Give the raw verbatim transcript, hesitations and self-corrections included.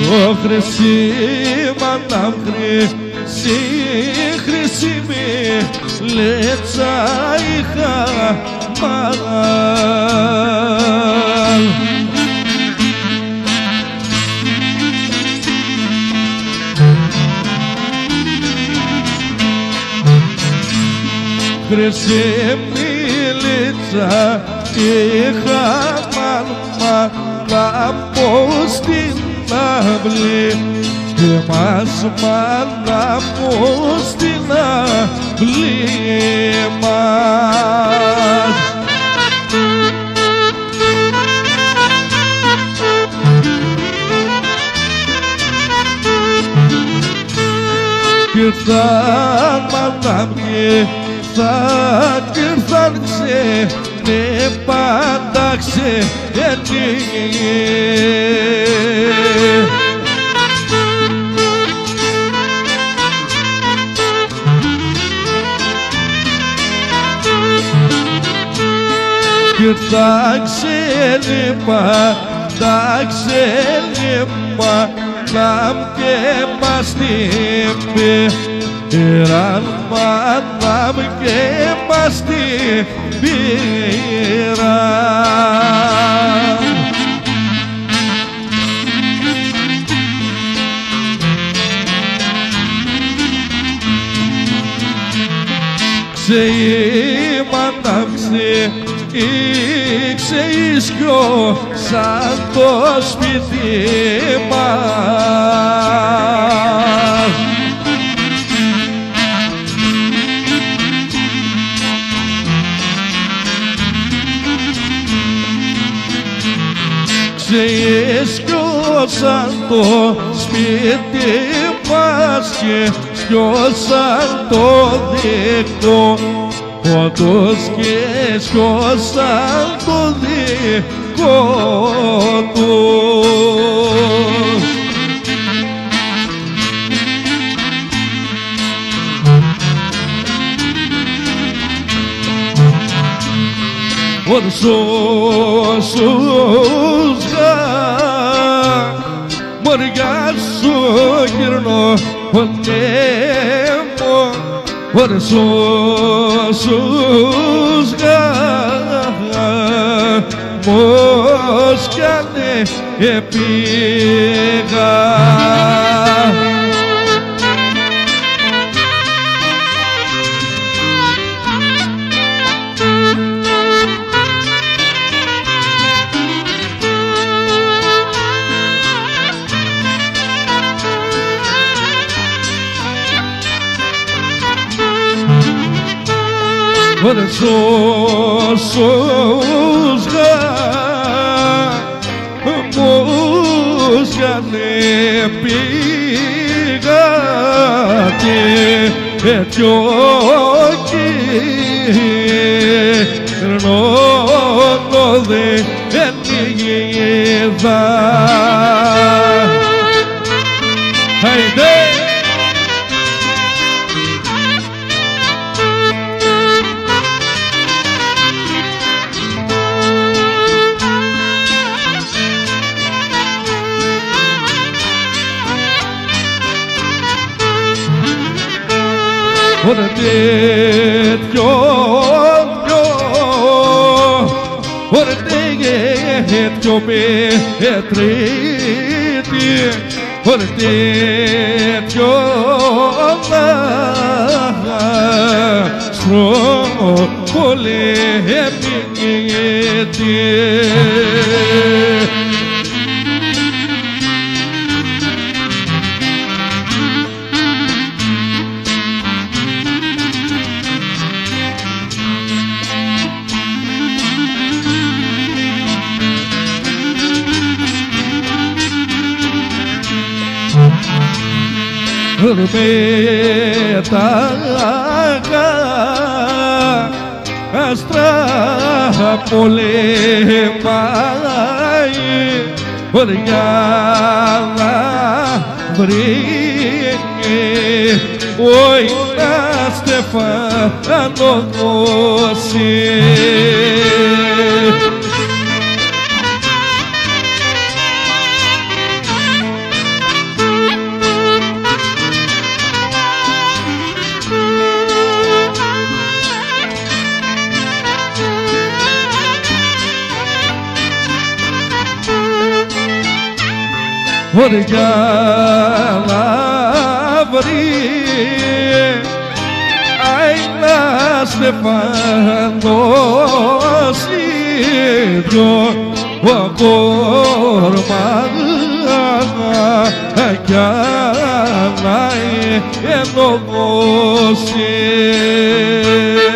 το χρυσή μάνα χρυσή, χρυσή λέτσα είχα μάνα. Χρυσή λέτσα είχα μάνα, να πω στην αυλή και μας μάνα πω στην αυλή μας. Κι ήρθαν μάνα μου, ήρθαν κι ήρθαν ξένοι, πάντα ξένοι. Κι ήρθαν ξένοι, πάντα ξένοι, μάνα και μας την πήραν, μάνα και μας την πήραν. Ξεή μάνα ξε, ξεΐσκιο σαν το σπίτι μας. Σκιώσαν το σπίτι μας και σκιώσαν το δικό τους και σκιώσαν το δικό τους. Όσους μωριά σου γυρνώ πονέμω, όσους γάμος κι αν επήγα. Όσους γάμους κι αν πήγα και τέτοιο κυρνώνω δεν είδα. Χαϊδέ! Ωραία τέτοιο δυο, ωραία τέτοιο μετρήτη, ωραία τέτοιο άστρο πολεμήτη. Με τα άστρα πολεμάει, για να βρει όι να στεφανώσει. Orgala vri ai la Stefano Sidio wa porma chiamai e non si